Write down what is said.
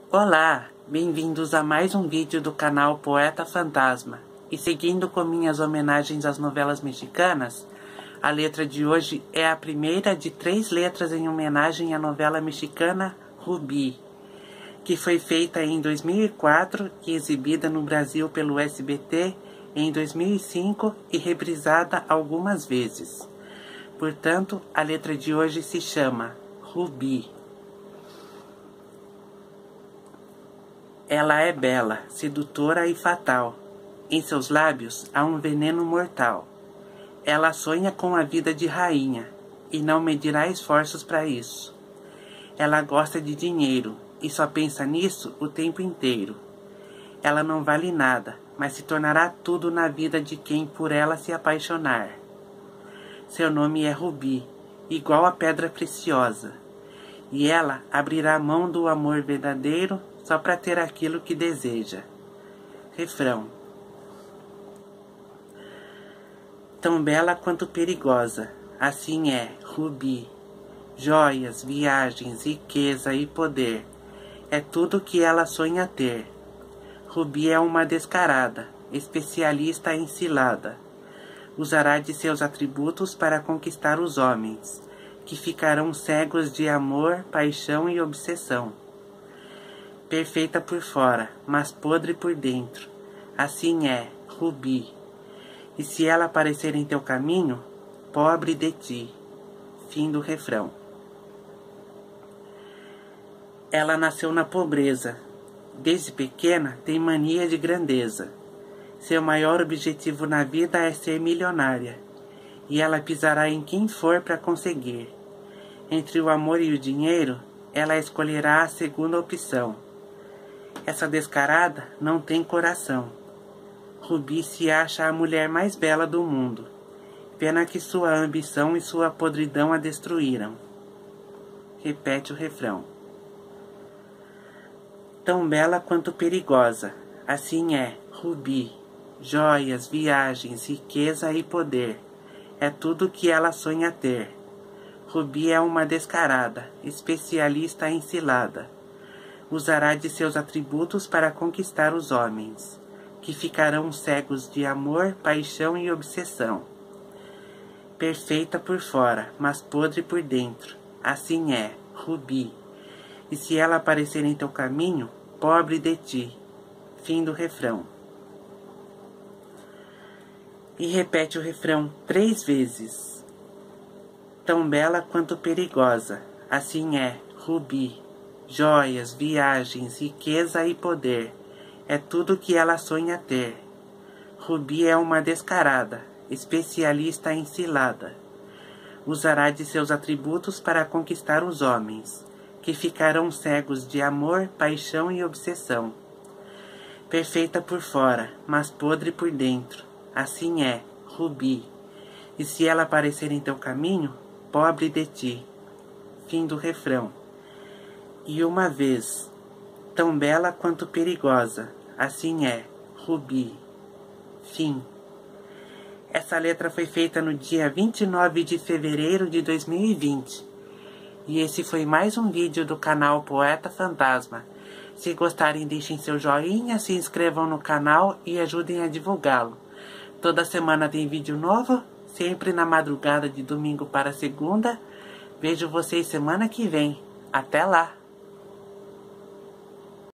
Olá, bem-vindos a mais um vídeo do canal Poeta Fantasma. E seguindo com minhas homenagens às novelas mexicanas, a letra de hoje é a primeira de 3 letras em homenagem à novela mexicana Rubi, que foi feita em 2004 e exibida no Brasil pelo SBT em 2005 e reprisada algumas vezes. Portanto, a letra de hoje se chama Rubi. Ela é bela, sedutora e fatal. Em seus lábios há um veneno mortal. Ela sonha com a vida de rainha e não medirá esforços para isso. Ela gosta de dinheiro e só pensa nisso o tempo inteiro. Ela não vale nada, mas se tornará tudo na vida de quem por ela se apaixonar. Seu nome é Rubi, igual a pedra preciosa. E ela abrirá a mão do amor verdadeiro só para ter aquilo que deseja. Refrão. Tão bela quanto perigosa, assim é, Rubi. Joias, viagens, riqueza e poder, é tudo que ela sonha ter. Rubi é uma descarada, especialista em cilada. Usará de seus atributos para conquistar os homens, que ficarão cegos de amor, paixão e obsessão. Perfeita por fora, mas podre por dentro. Assim é, Rubi. E se ela aparecer em teu caminho, pobre de ti. Fim do refrão. Ela nasceu na pobreza. Desde pequena tem mania de grandeza. Seu maior objetivo na vida é ser milionária. E ela pisará em quem for para conseguir. Entre o amor e o dinheiro, ela escolherá a segunda opção. Essa descarada não tem coração. Rubi se acha a mulher mais bela do mundo. Pena que sua ambição e sua podridão a destruíram. Repete o refrão. Tão bela quanto perigosa, assim é, Rubi. Joias, viagens, riqueza e poder, é tudo que ela sonha ter. Rubi é uma descarada, especialista em cilada. Usará de seus atributos para conquistar os homens, que ficarão cegos de amor, paixão e obsessão. Perfeita por fora, mas podre por dentro, assim é, Rubi. E se ela aparecer em teu caminho, pobre de ti. Fim do refrão. E repete o refrão 3 vezes. Tão bela quanto perigosa, assim é, Rubi. Joias, viagens, riqueza e poder, é tudo que ela sonha ter. Rubi é uma descarada, especialista em cilada. Usará de seus atributos para conquistar os homens, que ficarão cegos de amor, paixão e obsessão. Perfeita por fora, mas podre por dentro, assim é, Rubi. E se ela aparecer em teu caminho, pobre de ti. Fim do refrão. E uma vez, tão bela quanto perigosa, assim é, Rubi. Fim. Essa letra foi feita no dia 29 de fevereiro de 2020. E esse foi mais um vídeo do canal Poeta Fantasma. Se gostarem, deixem seu joinha, se inscrevam no canal e ajudem a divulgá-lo. Toda semana tem vídeo novo, sempre na madrugada de domingo para segunda. Vejo vocês semana que vem. Até lá!